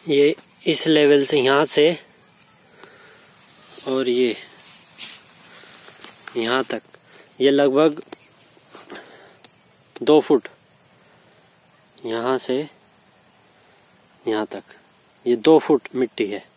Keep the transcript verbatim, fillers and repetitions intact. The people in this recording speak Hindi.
ये इस लेवल से यहाँ से और ये यहाँ तक, ये लगभग दो फुट यहाँ से यहाँ तक, ये दो फुट मिट्टी है।